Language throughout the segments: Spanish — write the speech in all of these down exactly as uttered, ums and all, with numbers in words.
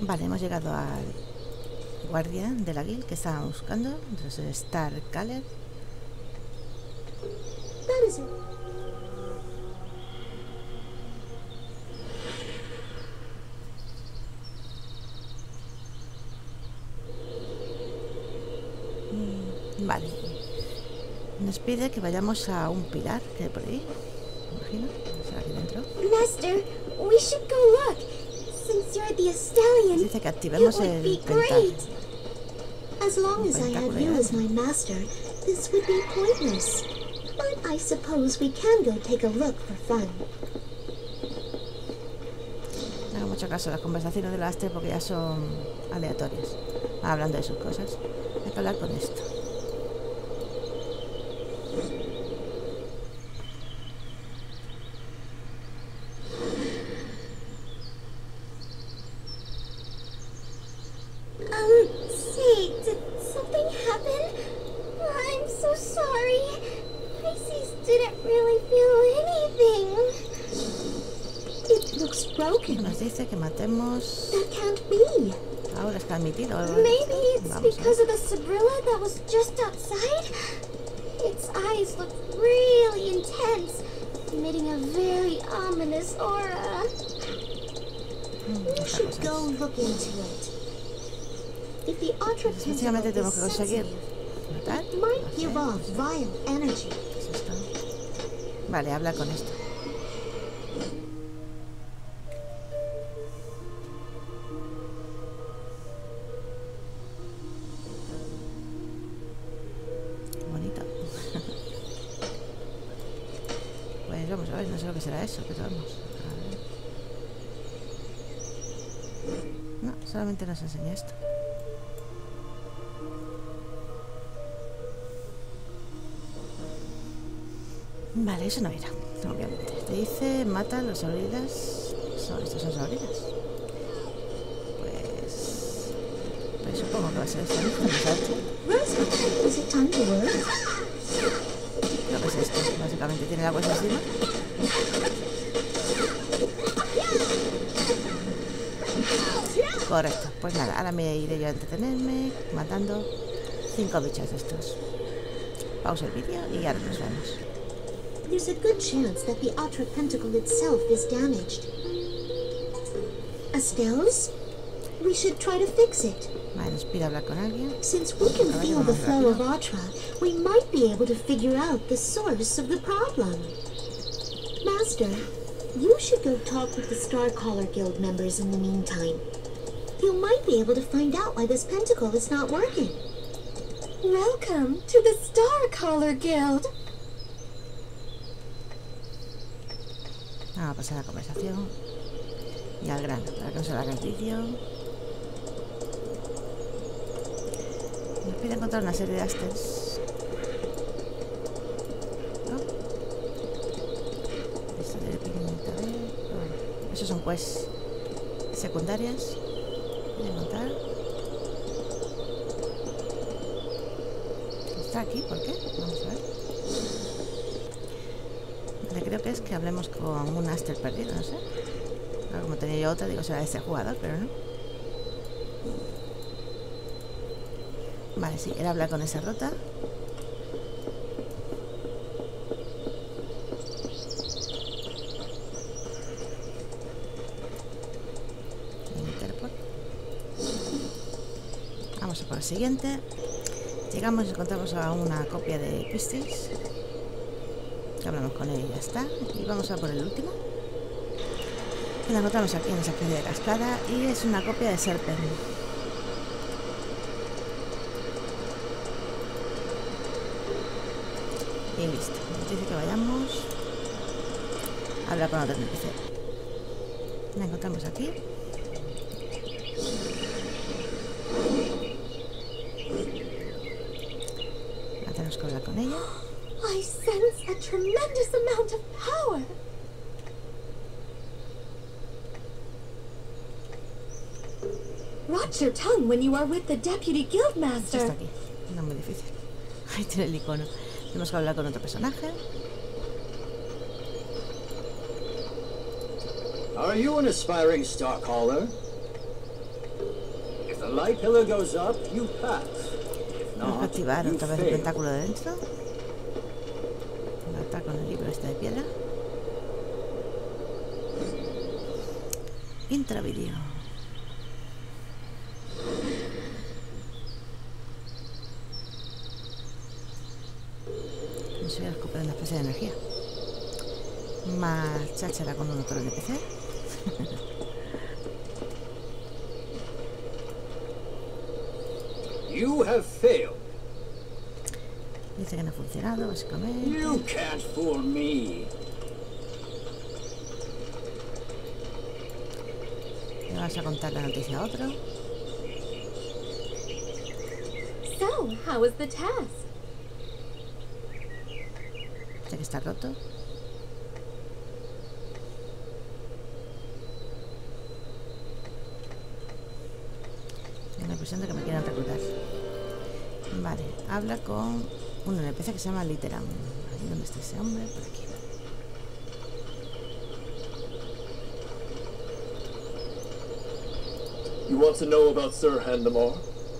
Vale, hemos llegado al guardia de la guild que estábamos buscando. Entonces, Star Caller. That is it. Vale. Nos pide que vayamos a un pilar que hay por ahí. Me imagino. Será aquí dentro. Master, we should go look. Since you're the Estalion, Dice que it activemos would el be pentáculo. great. As long as I had you as my master, this would be pointless. But I suppose we can go take a look for fun. No hago mucho caso a las conversaciones de la Aster porque ya son aleatorias. Hablando de sus cosas. Hay que hablar con esto. Um, say, did something happen? I'm so sorry. Pisces didn't really feel anything. It looks broken. Nos dice que matemos. That can't be. Ahora está admitido. Maybe it's Vamos, because of the Sabrilla that was just outside? Its eyes look really intense, emitting a very ominous aura. We should go look into it. If the Ultra Sencillamente tenemos que conseguir matar. it might give off vile energy. ¿Qué es esto? Vale, habla con esto. Bonito. Pues vamos a ver, no sé lo que será eso, pero vamos. A ver. No, solamente nos enseña esto. Vale, eso no era, obviamente. Te dice, mata a los sauridas. Son, estos son sauridas. Pues... Pues supongo que va a ser esta misma muchacha. Rose, is it time to work? Creo que es esto, básicamente. Tiene la bolsa encima. Correcto, pues nada, ahora me iré yo a entretenerme matando cinco bichos de estos. Pausa el vídeo y ahora nos vemos. There's a good chance that the Ultra Pentacle itself is damaged. Estelles? We should try to fix it. Vale, nos pide hablar con alguien. Since we can feel the flow of Ultra, we might be able to figure out the source of the problem. Master, you should go talk with the Starcaller Guild members in the meantime. You might be able to find out why this pentacle is not working. Welcome to the Starcaller Guild. Vamos a pasar la conversación y al grano, para que no se haga el vídeo. Nos pide encontrar una serie de asters. ¿No? Esto de pigmenta de... Bueno, esos son pues secundarias. Voy a montar. Está aquí, ¿por qué? Vamos a ver. Creo que es que hablemos con un Aster perdido, no sé. Ahora, como tenía yo otra, digo, será este jugador, pero no. Vale, sí, era hablar con esa rota. Interpol. Vamos a por el siguiente. Llegamos y encontramos a una copia de Pistyls. Hablamos con él y ya está. Y vamos a por el último. Que la encontramos aquí en esa especie de cascada. Y es una copia de Serpent. Y listo. Nos dice que vayamos a hablar con otro N P C. La encontramos aquí. Ahora tenemos que hablar con ella. I sense a tremendous amount of power. Watch your tongue when you are with the Deputy Guildmaster. Está aquí. No es muy difícil. Ahí tiene el icono. Tenemos que hablar con otro personaje. Are you an aspiring Starcaller? light pillar goes up, you pass. If Tenemos que not, activar you otra vez el fail. tentáculo de dentro. Matar con el libro este de piedra. Intravideo. No sé, recuperar una especie de energía. Más cháchara con un otro N P C. You have failed. Dice que no ha funcionado, básicamente. You can't fool me. Le vas a contar la noticia a otro. So, how was the test? Dice que está roto. Tengo la impresión de que me quieren reclutar. Vale, habla con un N P C que se llama Literam. Ahí donde está ese hombre, por aquí. You want to know about Sir Handamar?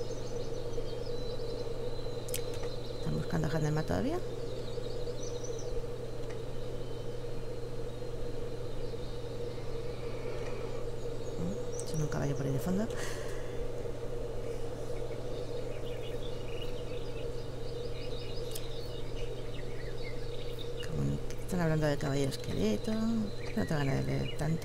¿Están buscando a Handamar todavía? Es un caballo por ahí de fondo. Como están hablando de caballero esqueleto. No tengo ganas de leer tanto.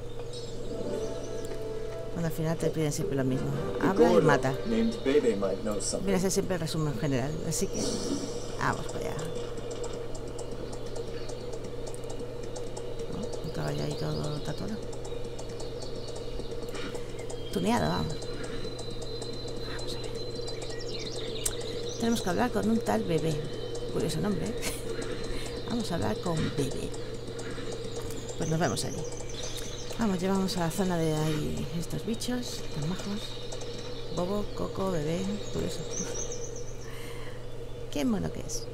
Cuando al final te piden siempre lo mismo. Habla y mata. Named Bebe might know something. Viene a ser siempre el resumen general. Así que vamos para allá. Oh, un caballo ahí todo tatuado. Tuneado, vamos. Vamos a ver. Tenemos que hablar con un tal Bebé. Curioso nombre, ¿eh? Vamos a hablar con Bebé. Pues nos vemos allí. Vamos, llevamos a la zona de ahí estos bichos, tan majos. Bobo, Coco, Bebé, curioso. Qué mono que es.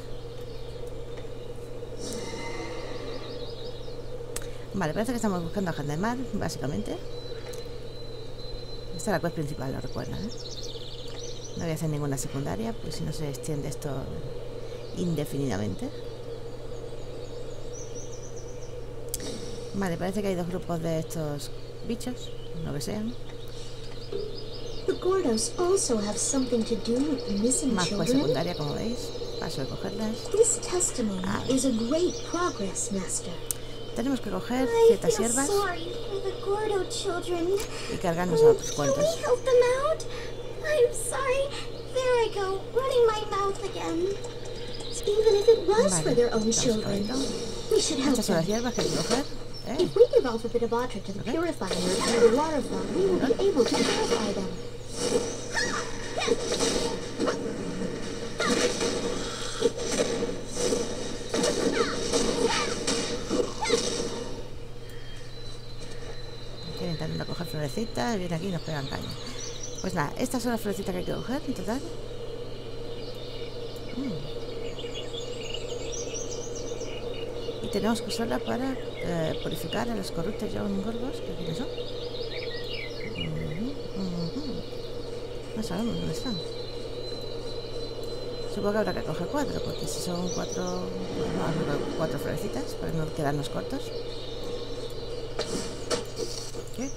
Vale, parece que estamos buscando a Handamar, básicamente. Esta es la quest principal, lo recuerdan, ¿eh? No voy a hacer ninguna secundaria, pues si no se extiende esto indefinidamente. Vale, parece que hay dos grupos de estos bichos, lo que sean. The Gordos also have something to do with the missing Más quest children. secundaria, como veis. Paso de cogerlas. This testimony Ah. is a great progress, Master. Tenemos que coger I ciertas feel hierbas sorry for the Gordo children. y cargarnos a otros Can cuantos. we help them out? I'm sorry. There I go, running my mouth again. Even if it was Vale, for their own vamos children, con esto. we should help Estas son las them. hierbas que hay que coger. ¿Eh? If we give off a bit of Atra to the Okay. purifier through the waterfall, we will be able to purify them. Estoy intentando coger florecitas y viene aquí y nos pegan caña. Pues nada, estas son las florecitas que hay que coger en total. Mm. Y tenemos que usarla para eh, purificar a los corruptos John Gorgos, que quiénes son. Ujú, ujú. No sabemos dónde están. Supongo que habrá que coger cuatro, porque si son cuatro, no, cuatro florecitas para no quedarnos cortos. ¿Qué?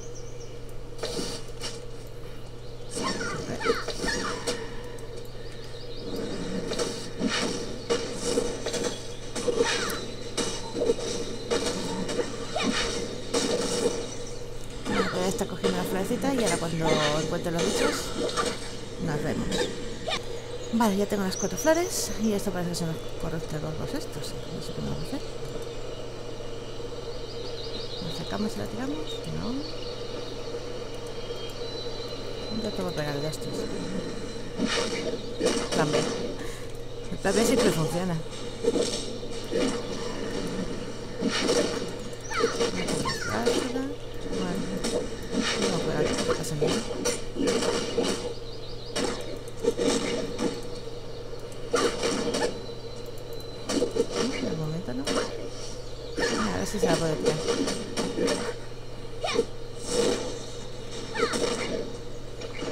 Bueno, pues ya está cogiendo la florecita y ahora cuando encuentre los bichos nos vemos. Vale, ya tengo las cuatro flores y esto parece que son los corruptos gorgos estos. No sé qué vamos a hacer. ¿Nos acercamos y la tiramos? No. Yo tengo que pegar de estos. Plan B. El plan B siempre funciona. Vale. No puedo pegar, no pasa nada. De momento no. A ver si se la puede tirar.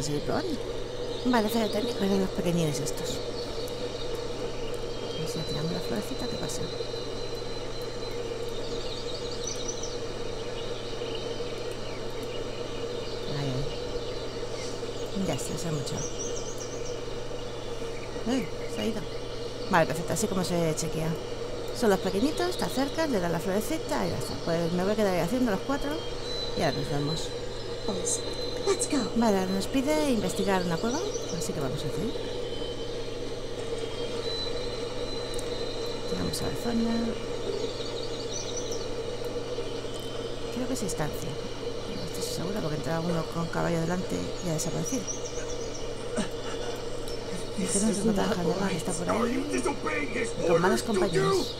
seguir probando. Vale, fallo técnico eran los pequeñines estos. A ver si le tiramos la florecita, ¿qué pasa? Ahí, ahí. Ya está, se ha mucho. Uy, se ha ido. Vale, perfecto, así como se chequea. Son los pequeñitos, te acercas, le das la florecita y ya está. Pues me voy a quedar ahí haciendo los cuatro y ahora nos vemos. Let's go. Vale, ahora nos pide investigar una cueva, así que vamos a hacer. Vamos a la zona. Creo que es estancia. No estoy segura porque entraba uno con caballo delante y ha desaparecido. Tenemos que encontrar a Handemar, que está por ahí. Con malas compañías.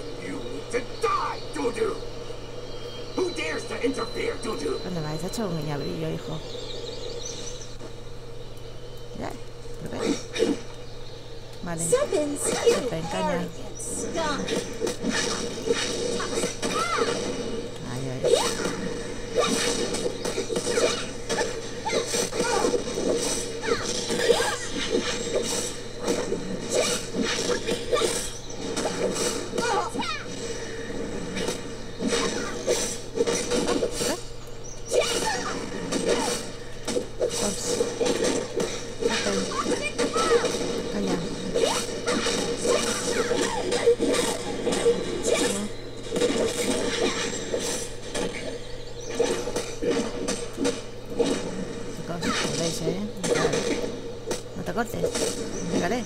¿Dónde me has hecho un guiñabrillo, hijo? Ya, ¿lo ves? Vale. Ven, caña. Ay, ay. No te cortes, llegaré.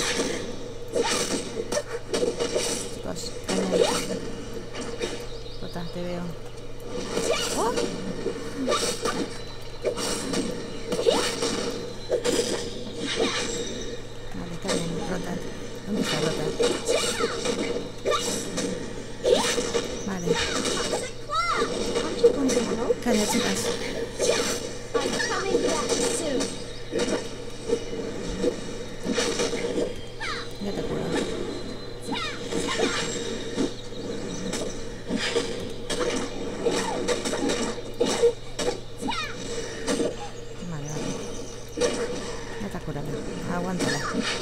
Chicos, caña. Rota, te veo. ¡Oh! Vale, caña, Rota. ¿Dónde está Rota? Vale. Caña, chicas. Ya te curo. Vale, vale. Ya te curado. Aguántala.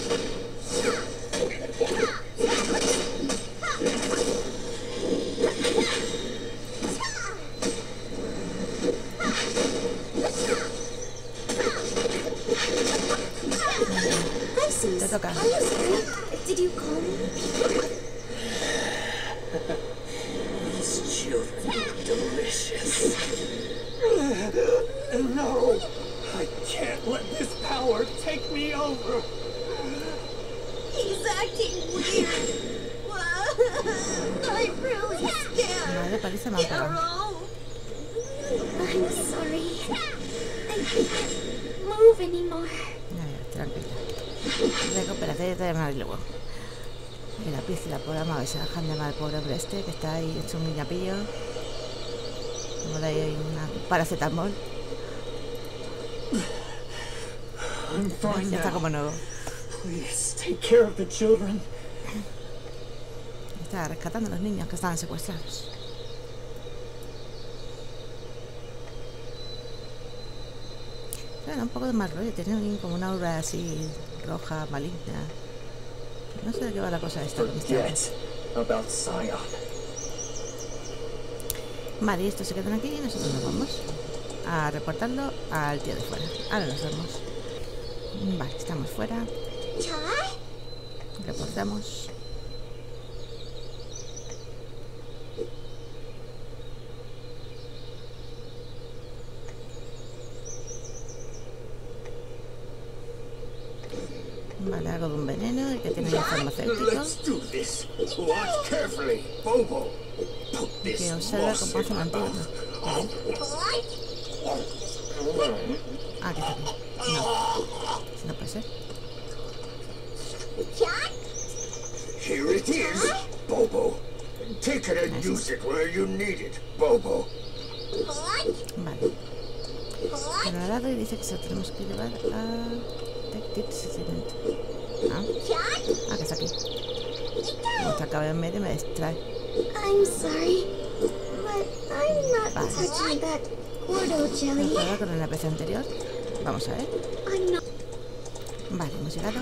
Te toca. Did you call me? These children are delicious. No, I can't let this power take me over. He's acting weird. I'm really scared. Vale, parece mal para. I'm sorry. I can't move anymore. Ya, ya, tranquila. Recupérate y te llamaré luego. Y la pizza, por la madre, se dejan de mal el pobre hombre este que está ahí hecho un guiñapillo. Como de ahí una paracetamol. I'm fine Ya está now. como nuevo. Please take care of the children. Está rescatando a los niños que estaban secuestrados. Era un poco de mal rollo, tenía como una aura así roja, maligna. No sé de qué va la cosa esta. Forget about Zion. Vale, y estos se quedan aquí y nosotros nos vamos a reportarlo al tío de fuera. Ahora nos vemos. Vale, estamos fuera. Reportamos. Vale, algo de un veneno y que tiene farmacéutico. Let's do this. Watch carefully, Bobo. Put Que this observa moss cómo hace in un my antídoto. Ah, que está aquí. No. No puede ser. Here it is, Bobo. Take it and use it where you need it, Bobo. Vale. Pero al lado y dice que se lo tenemos que llevar a... Ah, ah, que está aquí. Como está acá en medio me distrae. I'm sorry, but I'm not Vale. touching that Gordo jelly. Comparado con el N P C anterior. Vamos a ver. Vale, hemos llegado.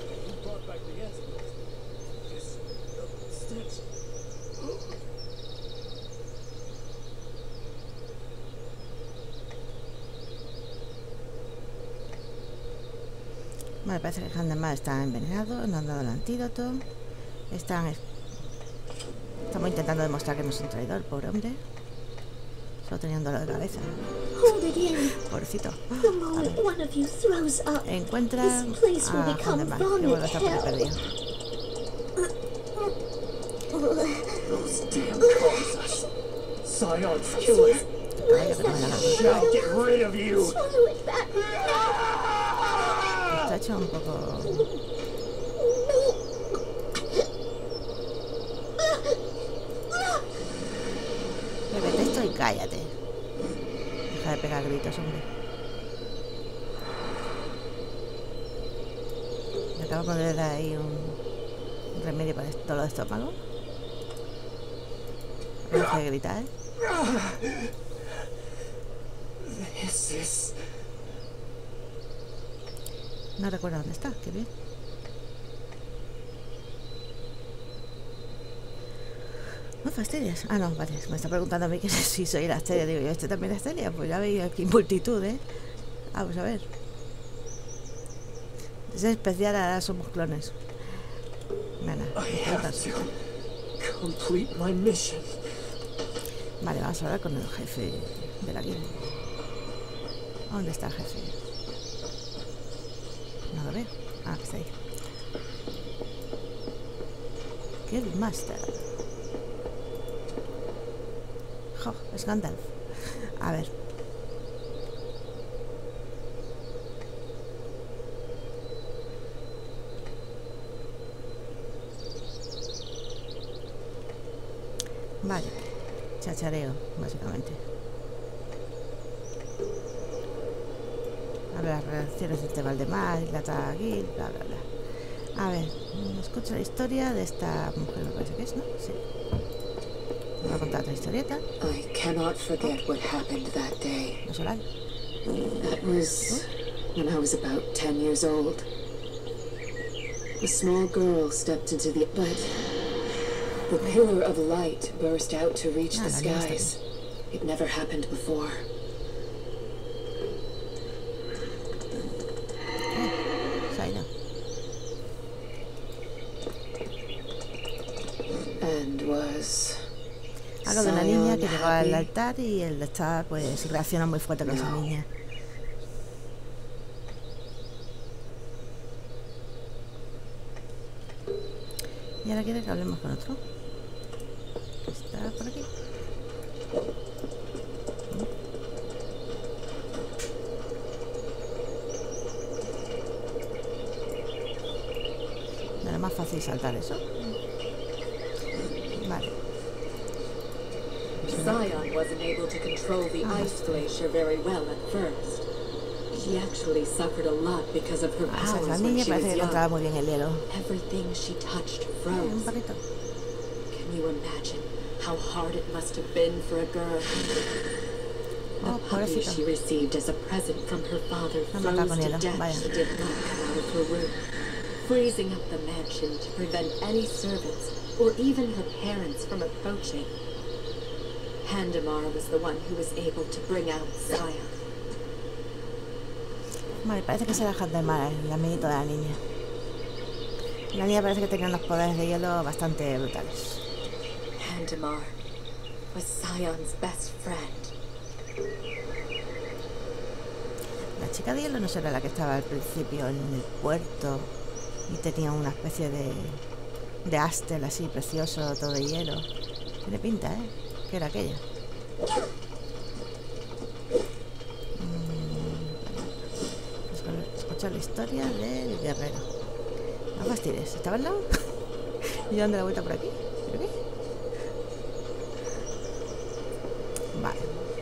Vale, parece que Handemar está envenenado, no han dado el antídoto. Están... Estamos intentando demostrar que no es un traidor, pobre hombre. Solo tenía un dolor de cabeza. Pobrecito. Encuentra a Handemar, que vuelve a estar por ahí perdido. Sion's killer. Shall get rid of you. Está hecho un poco... Bébete esto y cállate. Deja de pegar gritos, hombre. Me acabo de poner ahí un, un remedio para el dolor de estómago. No deja de gritar, ¿eh? This is... No recuerdo dónde está, qué bien. No fastidias. Ah, no, vale. Me está preguntando a mí que si soy la Asteria. Digo yo, ¿este también es Asteria? Pues ya veis aquí multitud, ¿eh? Vamos a ver. Es especial, ahora somos clones. Nada, complete my mission. Vale, vamos a hablar con el jefe de la guilda. ¿Dónde está el jefe? No lo veo. Ah, que está ahí. Guildmaster. Jo, es Gandalf. A ver. Vale. Chachareo, básicamente. A ver, las relaciones entre Valdemar y la Taguil, bla, bla, bla. A ver, escucha la historia de esta mujer, me parece que es, ¿no? Sí. Me va a contar otra historieta. I cannot forget what happened that day. No solar. That was when I was about ten years old. A small girl stepped into the... But the pillar of light burst out to reach the skies. It never happened before. And was... Algo de una niña que llegó al altar y el altar pues reacciona muy fuerte con esa niña. Y ahora quiere que hablemos con otro. ¿Está por aquí? No era más fácil saltar eso. Vale. Sion wasn't able to control the ice glacier very well at first. She actually suffered a lot because of her Ah, powers la when niña she parece was que young. controlaba muy bien el hielo. Everything she touched Un froze. poquito. Can you imagine how hard it must have been for a girl? The Oh, puppy pobrecita. she received as a present from her father La mata froze con to hielo, death. vaya. She did not come out of her room, freezing up the mansion to prevent any servants or even her parents from approaching. Handemar was the one who was able to bring out Sion. Vale, parece que será Handemar, el amiguito de la niña. La niña parece que tenía unos poderes de hielo bastante brutales. Handemar was Sion's best friend. La chica de hielo no será la que estaba al principio en el puerto y tenía una especie de, de astel así precioso, todo de hielo. Tiene pinta, ¿eh? ¿Qué era aquella? Mm, escucha la historia del guerrero. No fastidies, ¿estaba al lado? ¿Y dando la vuelta por aquí? ¿Por aquí? Vale.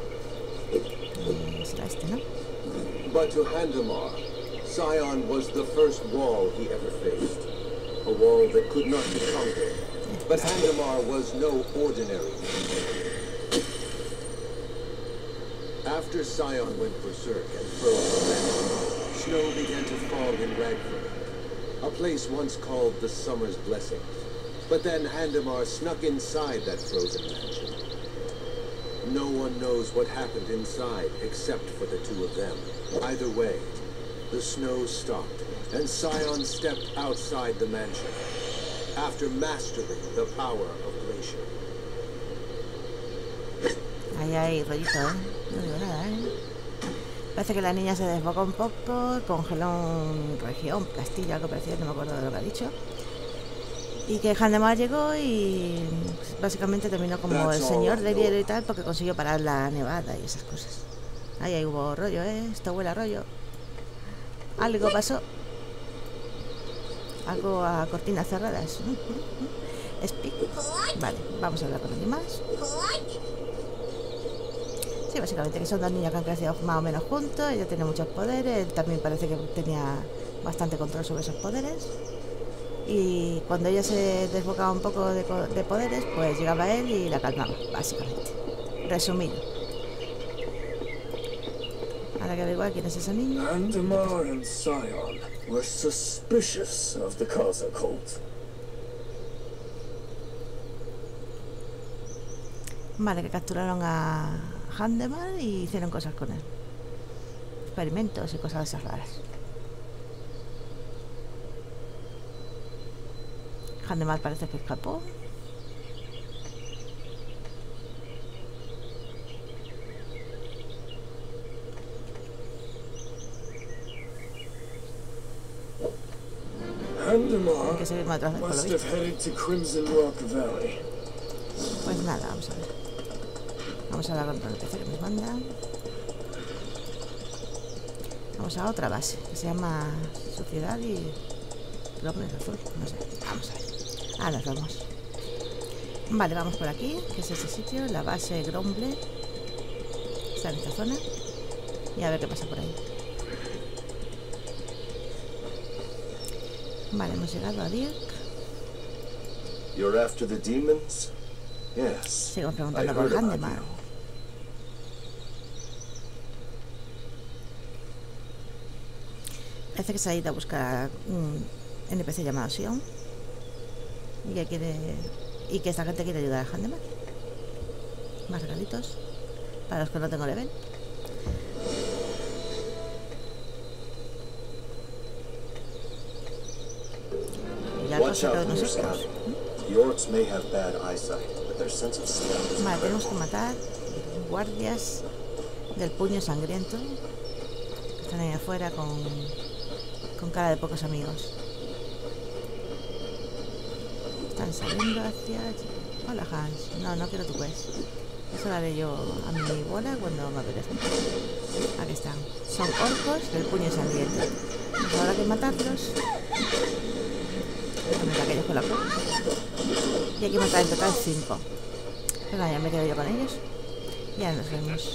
Eh, será este, ¿no? But to Handemar, Sion was the first wall he ever faced. A wall that could not be conquered. But Handemar was no ordinary man. After Sion went berserk and froze the mansion, snow began to fall in Ragford, a place once called the Summer's Blessing. But then Handamar snuck inside that frozen mansion. No one knows what happened inside except for the two of them. Either way, the snow stopped, and Scion stepped outside the mansion after mastering the power of Glacier. Ahí hay rollito, ¿eh? No digo nada, ¿eh? Parece que la niña se desbocó un poco, congeló un región, castillo, algo parecido, no me acuerdo de lo que ha dicho. Y que Handamar llegó y pues, básicamente terminó como el señor del hielo y tal, porque consiguió parar la nevada y esas cosas. Ahí, ahí hubo rollo, ¿eh? Esto huele a rollo. Algo pasó. Algo a cortinas cerradas. Speak. Vale, vamos a hablar con alguien más. Sí, básicamente que son dos niños que han crecido más o menos juntos. Ella tiene muchos poderes. Él también parece que tenía bastante control sobre esos poderes. Y cuando ella se desbocaba un poco de, de poderes, pues llegaba él y la calmaba, básicamente. Resumido. Ahora que averiguar quién es esa niña. Handamar and Scion were suspicious of the Kaza cult. Vale, que capturaron a Handamar y hicieron cosas con él. Experimentos y cosas de esas raras. Handamar parece que escapó. Handamar Que se ve más atrás, por lo must visto. have headed to Crimson Rock Valley. Pues nada, vamos a ver. Vamos a hablar con el P C que nos manda. Vamos a otra base que se llama Sociedad y López Azul. No sé, vamos a ver. Ah, nos vamos. Vale, vamos por aquí, que es ese sitio, la base Gromble. Está en esta zona. Y a ver qué pasa por ahí. Vale, hemos llegado a Dirk. You're after the demons? Yes. Sigo I preguntando heard por about Handamar. you. Parece que se ha ido a buscar un N P C llamado Sion. Y que quiere. Y que esta gente quiere ayudar a Handamar. Más regalitos. Para los que no tengo level. Y ya Watch out de for your nosotros. scouting. The orcs may have bad eyesight, but their sense of smell is Vale, tenemos que incredible. matar guardias del puño sangriento. Que están ahí afuera con. Con cara de pocos amigos. Están saliendo hacia allí. Hola Hans. No, no quiero tu quest. Eso lo haré yo a mi bola cuando me apetezca. Aquí están. Son orcos del puño sangriento. Pues ahora hay que matarlos. También aquellos con la cruz. Y hay que matar en total cinco. Pues nada, ya me quedo yo con ellos. Y ahora nos vemos.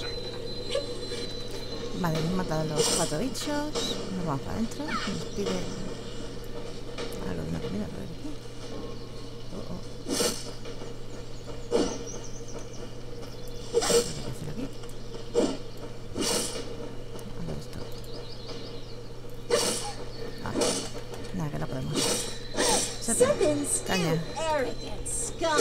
Vale, hemos matado los cuatro bichos. Nos vamos para adentro. Nos pide algo de una comida por aquí. Oh, oh. ¿Qué hay que hacer aquí? A ver esto. Ah, nada, que no podemos. Serpents, Caña. you arrogant scum.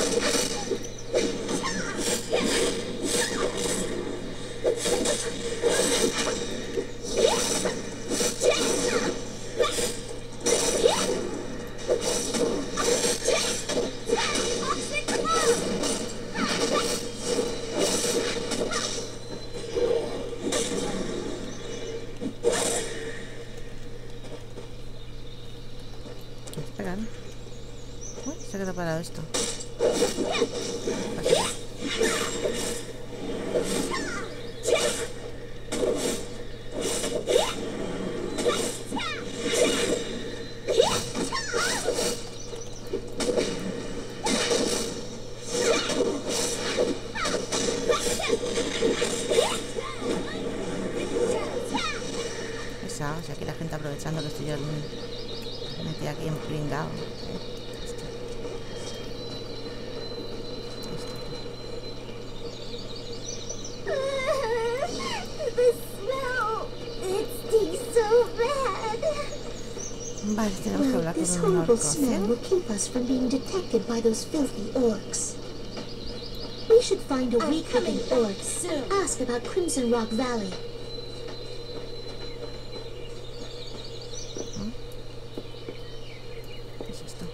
Espera, ¿no? Uy, se ha quedado parado esto. Pesado, o sea, aquí la gente aprovechando que estoy yo metida aquí en pringao. The smell. It stinks so bad. Vale, tenemos que Well, hablar this con un horrible orco smell ciego. will keep us from being detected by those filthy orcs. We should find a I'm weak-looking coming orc. back soon. Ask about Crimson Rock Valley. ¿Qué es esto?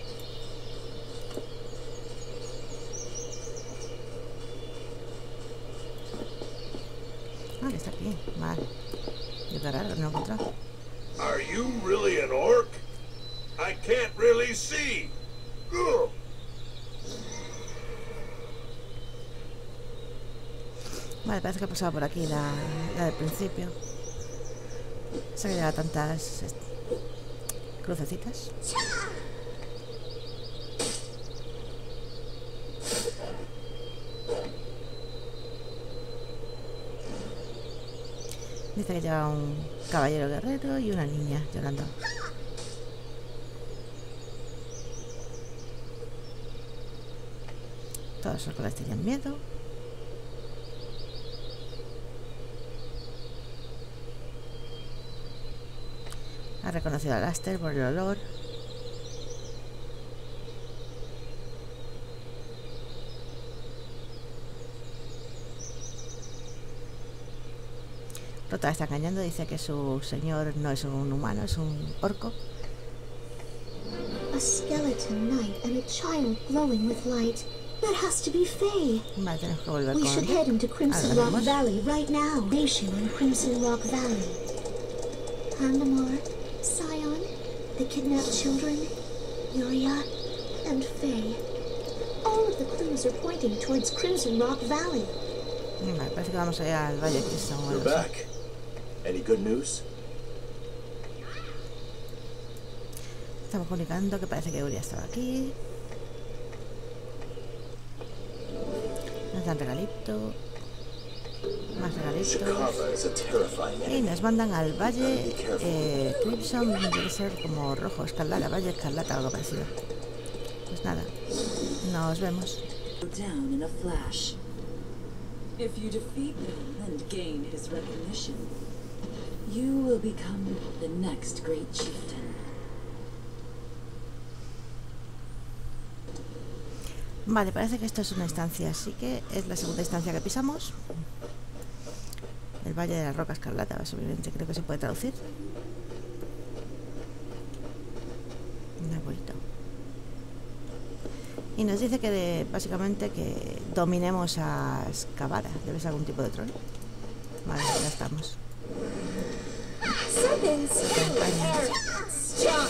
Ah, que está aquí. Vale. Qué raro, no lo he encontrado. Are you really an orc? I can't really see. Ugh. Vale, parece que ha pasado por aquí la, la del principio. Se que lleva tantas est- crucecitas. Dice que lleva un caballero guerrero y una niña llorando. Todos los orcos tienen miedo. Ha reconocido a Laster por el olor. Rota está engañando, dice que su señor no es un humano, es un orco. A skeleton knight and a child glowing with light. That has to be Faye. Vale, tenemos que volver We con should head into Crimson Ah, Rock vamos. Valley right now. Nation in Crimson Rock Valley. Handamar, Scion, the kidnapped children, Yuria, and Faye. All of the clues are pointing towards Crimson Rock Valley. Vale, parece que vamos a ir al Valle Criston o You're algo así. back. Any good news? Estamos comunicando que parece que Yuria estaba aquí. Nos dan regalito. Más regalitos. Shikara is a terrifying Y enemy. nos mandan al Valle eh, Crimson, debe ser como rojo, escarlata, Valle Escarlata o algo parecido. Pues nada, nos vemos. Down in a flash. If you defeat him and gain his recognition, you will become the next great chieftain. Vale, parece que esto es una instancia, así que es la segunda instancia que pisamos. El Valle de la Roca Escarlata, obviamente creo que se puede traducir. Un arbolito. Y nos dice que de, básicamente que dominemos a Scavara. Debe ser algún tipo de troll. Vale, ya estamos. Something's Acompaña. strong.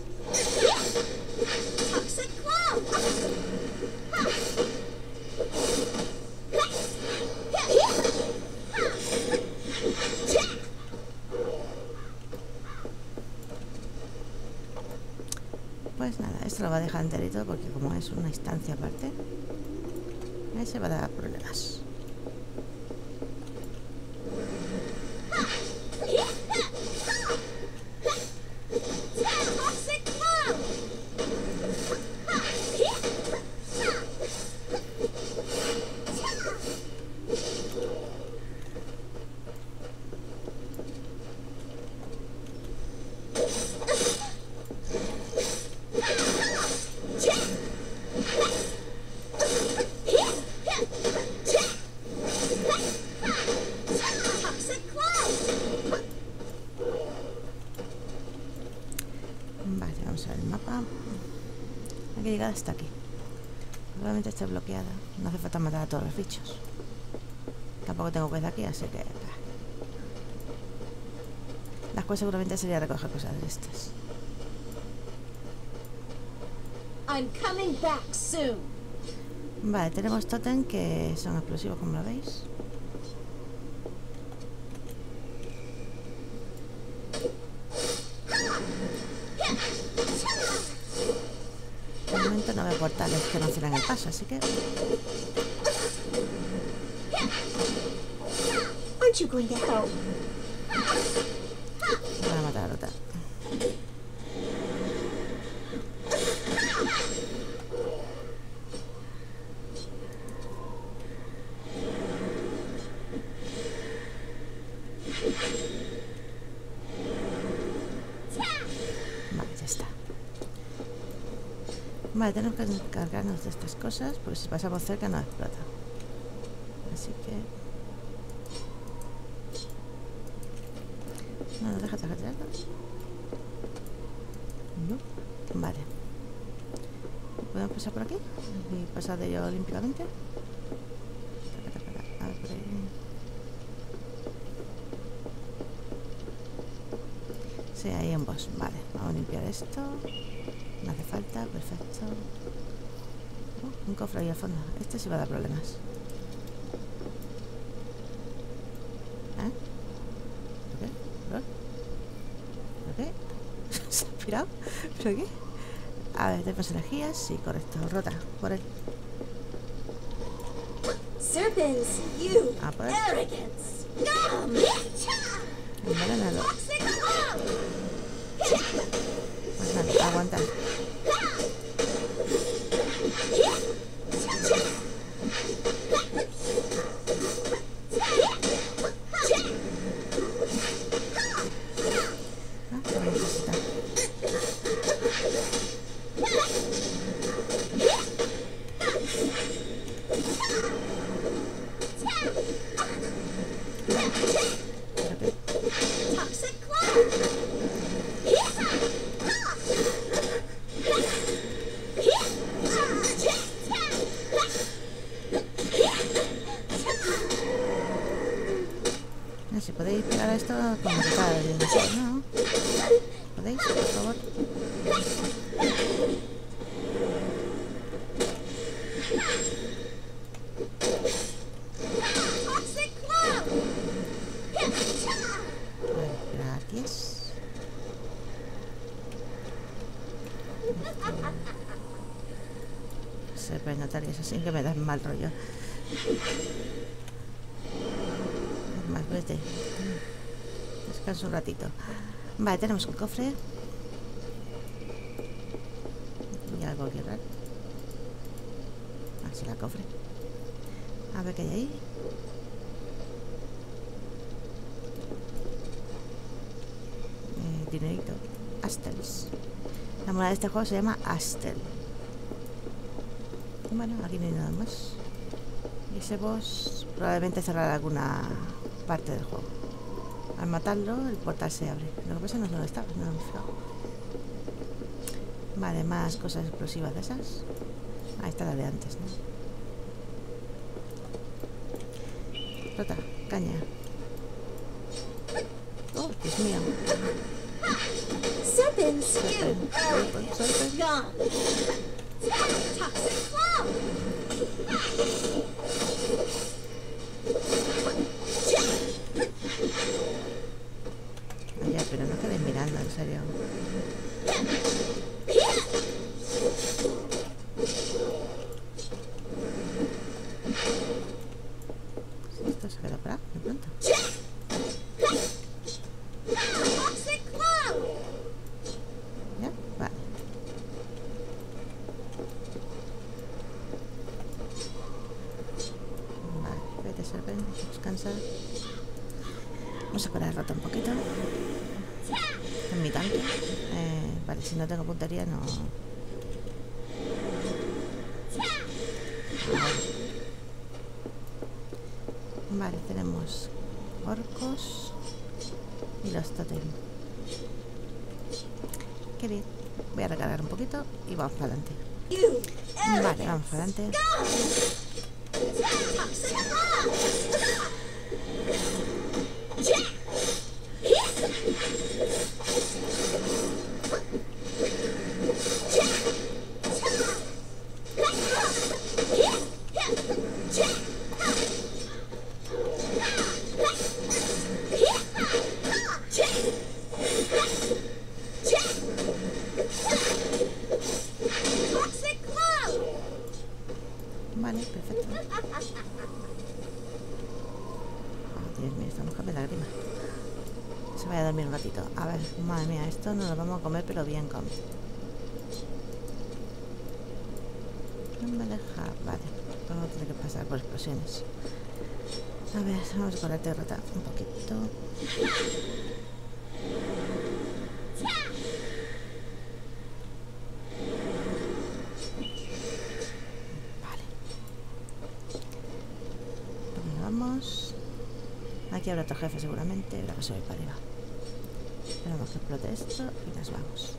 Toxic cloud. Pues nada, esto lo va a dejar enterito porque como es una instancia aparte, ahí se va a dar problemas. Toxic cloud. Toxic cloud. Vale, vamos a ver el mapa. Hay que llegar hasta aquí. Probablemente esté bloqueada. No hace falta matar a todos los bichos. Tampoco tengo que ir aquí, así que... bah. Las cosas seguramente sería recoger cosas de estas. I'm coming back soon. Vale, tenemos totem que son explosivos, como lo veis. De momento no veo portales que no cierran el paso, así que... Aren't you going to help? Voy a matar a Rota. Vale. está. Vale, tenemos que encargarnos de estas cosas porque si pasamos cerca no explota. Así que... No, no, déjate, déjate, déjate. No. Vale. ¿Podemos pasar por aquí? Y pasar de ello olímpicamente. A ver, por ahí. Sí, ahí en boss. Vale, vamos a limpiar esto. No hace falta, perfecto. Uh, un cofre ahí al fondo. Este sí va a dar problemas. ¿Eh? ¿Por qué? ¿Por qué? ¿Se ha pirado? ¿Pero qué? A ver, tenemos energías. Sí, correcto. Rota. Por ahí. Serpents, you Ah, por ahí. arrogance. Gum. Envenenalo. Toxic love. Pues nada, aguanta. Ah, ¿qué necesita? Toxic love. Si podéis pegar a esto como que está el inicial, ¿no? ¿Podéis, por favor? Vale, gracias. Serpent notarias así que me dan mal rollo. Más, vete. Descanso un ratito. Vale, tenemos un cofre. Y algo aquí raro. Así la cofre. A ver qué hay ahí. Eh, dinerito. Astels. La moneda de este juego se llama Astel. Bueno, aquí no hay nada más. Y ese boss probablemente cerrará alguna parte del juego. Al matarlo, el portal se abre. Lo que pasa no es donde estaba, no me he fijado. Vale, más cosas explosivas de esas. Ahí está la de antes, ¿no? Rota, caña. Oh, Dios mío. Serpents, you Serpent, serpent, serpent. gone. Toxic love. Oye, pero no quedéis mirando, en serio. Esto se queda por ahí, de pronto. Toxic love. ¿Ya? Vale. Vale, vete, Serpent, descansa. Vamos a curar rota un poquito. En mi tanque. Eh, vale, si no tengo puntería no... Vale, tenemos orcos y los totem. Qué bien. Voy a recargar un poquito y vamos para adelante. You Vale, vamos para adelante. toxic love. Toxic love. Vale, perfecto. Oh, Dios mío, esta mujer me da lágrima. Se vaya a dormir un ratito. A ver, madre mía, esto nos lo vamos a comer, pero bien comido. No me deja. Vale, vamos a tener que pasar por explosiones. A ver, vamos a correr rota un poquito. Aquí habrá otro jefe seguramente. Ahora que se va para arriba. Esperamos que explote esto y nos vamos.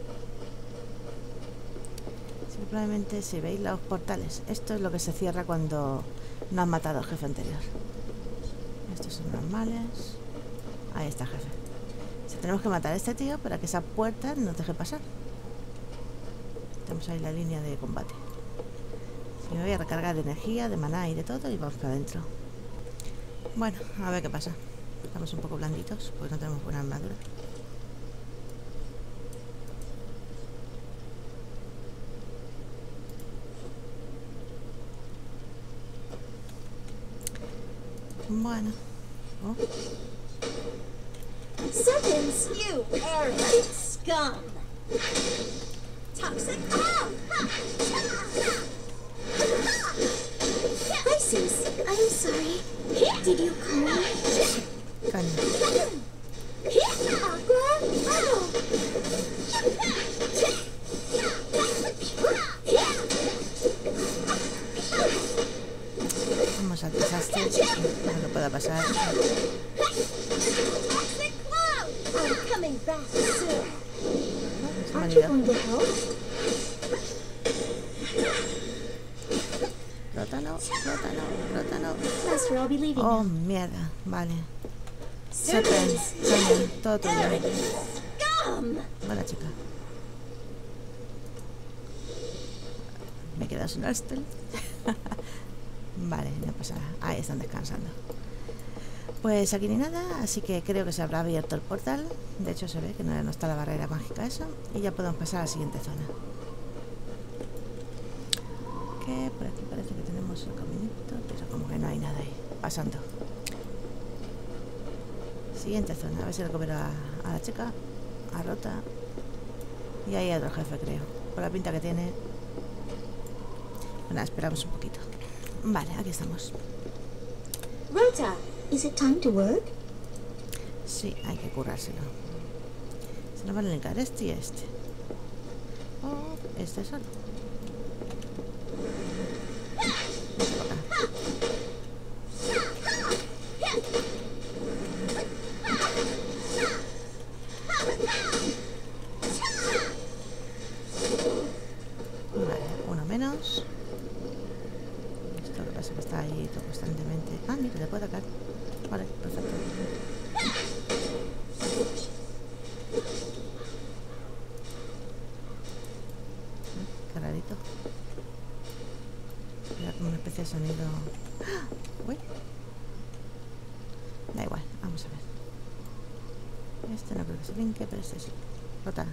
Sí, probablemente si veis los portales. Esto es lo que se cierra cuando no han matado al jefe anterior. Estos son normales. Ahí está el jefe. Si tenemos que matar a este tío para que esa puerta nos deje pasar. Tenemos ahí la línea de combate. Si me voy a recargar de energía, de maná y de todo y vamos para adentro. Bueno, a ver qué pasa. Estamos un poco blanditos porque no tenemos buena armadura. Bueno. Oh. Serpents, you arrogant scum! Toxic. Oh! Pisces, I'm sorry. Did you call me? Caña. Aqua? Oh! Vamos al desastre. No lo pueda pasar. I'm coming back soon. Se me ha Aren't you ido. going to help? Rótalo, rótalo, rótalo. Master, I'll be leaving Oh, now. mierda. Vale. Serpents, caña, todo tuyo. Scum! Buena chica. Me quedas un hostel. Vale, no pasa nada. Ahí están descansando. Pues aquí ni nada, así que creo que se habrá abierto el portal. De hecho se ve que no, no está la barrera mágica eso. Y ya podemos pasar a la siguiente zona. Que por aquí parece que tenemos el caminito, pero como que no hay nada ahí. Pasando. Siguiente zona, a ver si recupero a, a la chica. A Rota. Y ahí hay otro jefe, creo. Por la pinta que tiene. Bueno, esperamos un poquito. Vale, aquí estamos. Rota, is it time to work? Sí, hay que currárselo. Se nos van a linkar este y este. O este solo. Vete para acá. Vale, uno menos. Esto que pasa que está ahí todo constantemente. Ah, mira, le puedo atacar. Vale, perfecto. Qué rarito. Era como una especie de sonido. ¡Ah! Uy. Da igual, vamos a ver. Este no creo que se linke, pero este sí. Rota.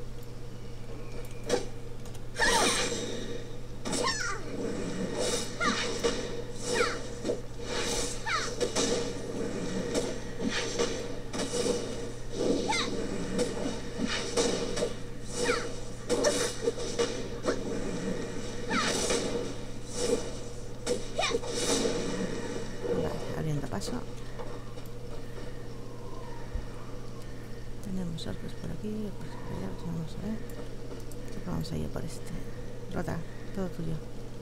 Vale, abriendo paso. Tenemos orcos por aquí, orcos por allá, pues vamos a ver. Creo que vamos a ir por este. Rota, todo tuyo.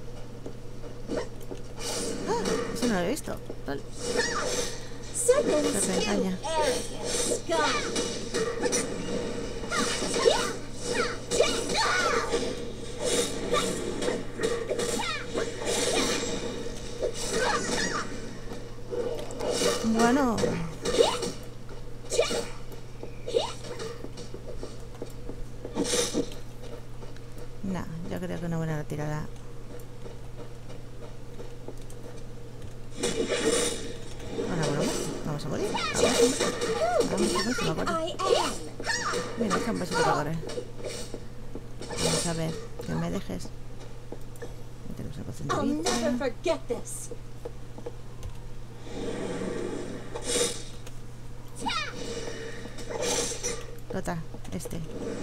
¡Ah! Eso no lo he visto. Lol. Serpents, Serpent, you caña. arrogant scum! Bueno. No, yo creo que una buena retirada. Bueno, bueno, vamos a morir. Vamos a morir. Vamos a morir, se me acuerda. I am! Mira, deja un besito para correr. Vamos a ver, que me dejes. Tenemos la poción de I'll never vida. forget this! Rota, este.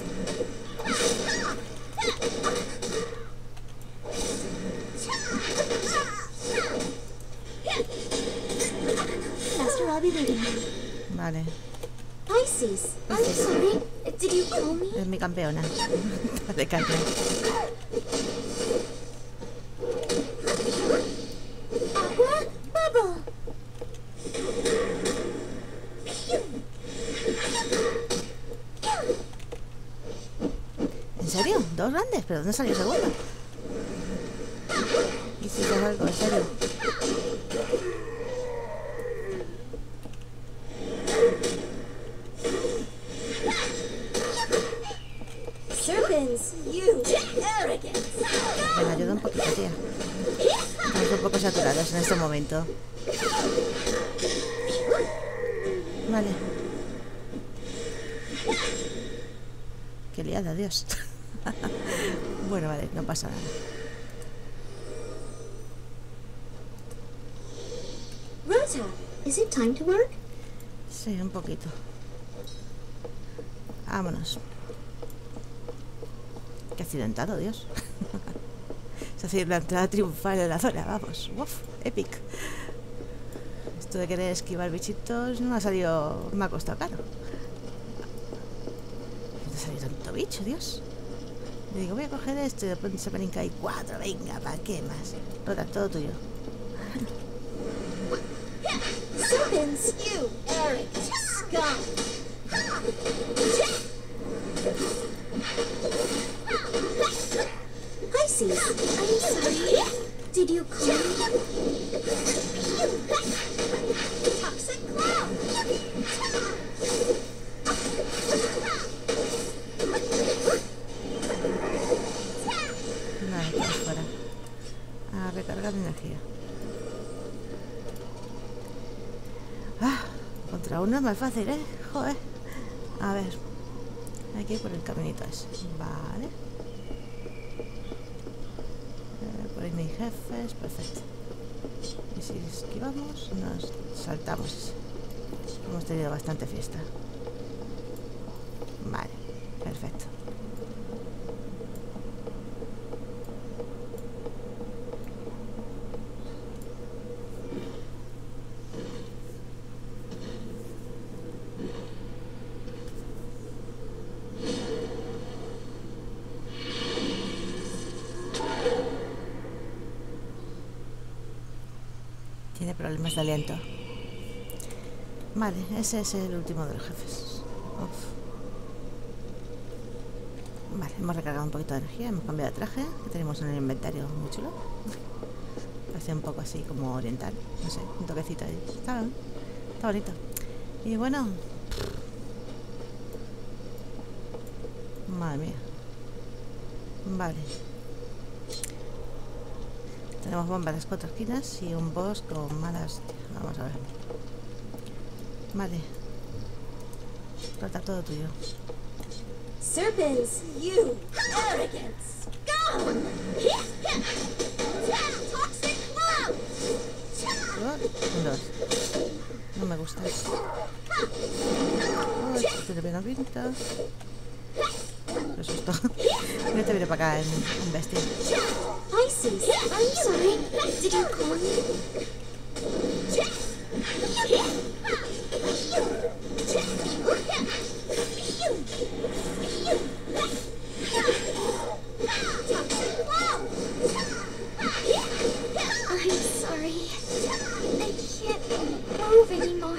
Master, I'll be leaving now. Vale, Pisces, I'm sorry. Did you call me? es mi campeona. De caña. Aqua? Bubble! serio? Dos grandes, pero ¿dónde salió el segundo? ¿Y si es algo? ¿En serio? Serpents, you arrogant. Me ayuda un poquito, tía. Estamos un poco saturados en este momento. Vale. Qué liada, Dios. Bueno, vale, no pasa nada. Rosa, is it time to work? Sí, un poquito. Vámonos. Qué accidentado, Dios. Se ha sido la entrada triunfal en la zona, vamos. Uf, epic. Esto de querer esquivar bichitos no me ha salido... me ha costado caro. ¿Dónde ha salido tanto bicho, Dios? Le digo, voy a coger esto y de pronto se me brinca ahí cuatro. Venga, ¿para qué más? Rota, todo tuyo. Serpents, you arrogant scum. Pisces, I'm sorry. Did you call me? Toxic cloud. Vale, vamos fuera. A recargar energía. Ah, contra uno es más fácil, ¿eh? Joder. A ver. Hay que ir por el caminito ese. Vale. Eh, por ahí no hay jefes. Perfecto. Y si esquivamos, nos saltamos ese. Hemos tenido bastante fiesta. Vale. Perfecto. Tiene problemas de aliento. Vale, ese es el último de los jefes. Uf. Vale, hemos recargado un poquito de energía, hemos cambiado de traje, que tenemos en el inventario muy chulo. Parece un poco así como oriental, no sé, un toquecito ahí. Está bien, está bonito. Y bueno... Madre mía. Vale. Tenemos bombas en las cuatro esquinas y un boss con malas... Vamos a ver. Vale. Trata todo tuyo. Serpents, you arrogant scum. Toxic cloud. Un dos. No me gusta. Uy, tiene bien pinta. Qué susto. No te viene para acá en, en bestia. Pisces, I'm sorry. Did you call me? I'm sorry. I can't move anymore.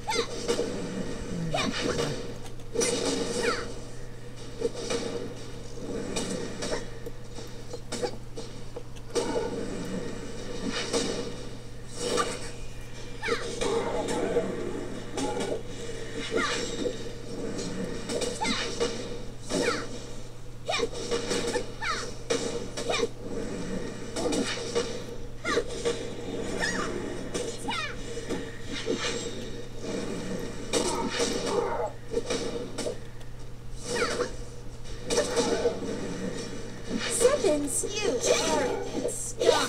Serpents, you arrogant scum.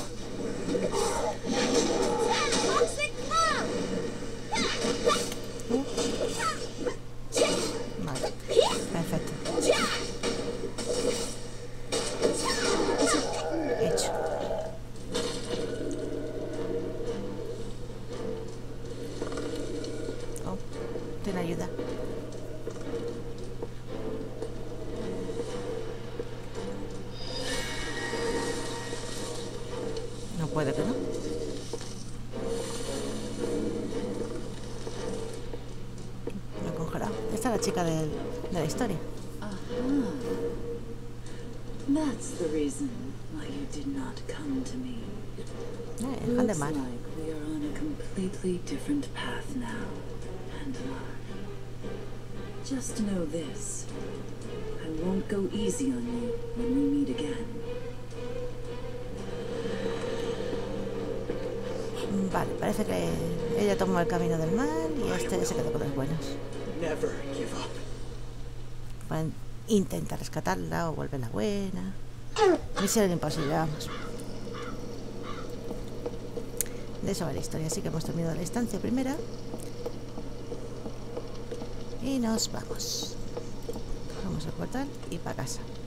Toxic cloud. Vale. Perfecto. Hecho. Oh, ten ayuda. No puede que no. Lo he congelado. Esta es la chica del- de la historia. Ajá. That's the reason why you did not come to me. Eh, Looks de mal. like we are on a completely different path now, Handamar. Just know this. I won't go easy on you when we meet again. Vale, parece que ella tomó el camino del mal y este se quedó con los buenos. Never give up. Pueden intentar rescatarla o volverla buena. Misión imposible, vamos. De eso va la historia, así que hemos terminado la instancia primera. Y nos vamos. Vamos al portal y para casa.